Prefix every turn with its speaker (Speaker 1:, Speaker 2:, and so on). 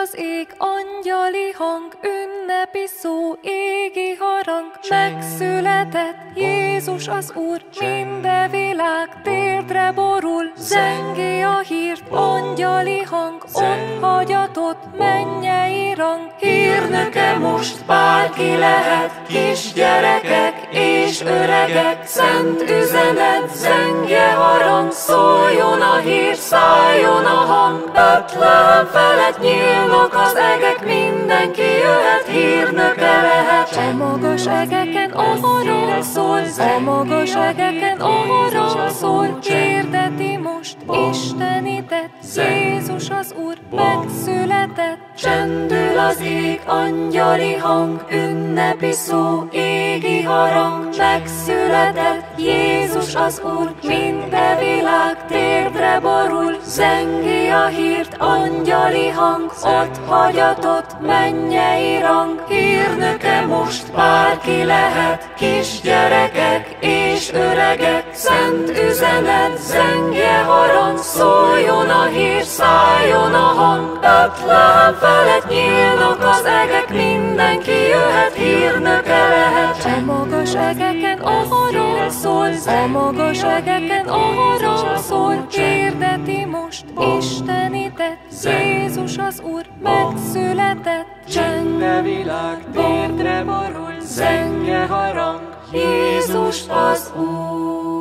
Speaker 1: az ég, angyali hang, ünnepi szó, égi harang. Megszületett Jézus az Úr, minden világ térdre borul. Zengi a hírt, angyali hang, ott hagyatott mennyei rang. Hírnöke most bárki lehet, kisgyerekek és öregek. Szent üzenet, zengje harang, szóljon a hír, szálljon a hang. Betlehem felett nyílnak az egek, mindenki jöhet, hírnöke lehet. A magas egeken a harang szól, a magas egeken a harang szól. Hirdeti most istenitet, Jézus az Úr megszületett. Csendül az ég, angyali hang, ünnepi szó, égi harang. Megszületett Jézus az Úr, minden világ térdre borul. Zengi a hírt, angyali hang, ott hagyatott mennyei rang. Hírnöke most bárki lehet, kisgyerekek és öregek. Szent üzenet, zengje harang, szóljon a hír, szálljon a hang. Betlehem felett nyílnak az egek, mindenki jöhet, hírnöke lehet. A magas egeken a harang szól, a magas egeken a harang szól. Hirdeti most istenitet, Jézus az Úr megszületett.
Speaker 2: Csende világ térdre borul, zengje harang,
Speaker 1: Jézus az Úr.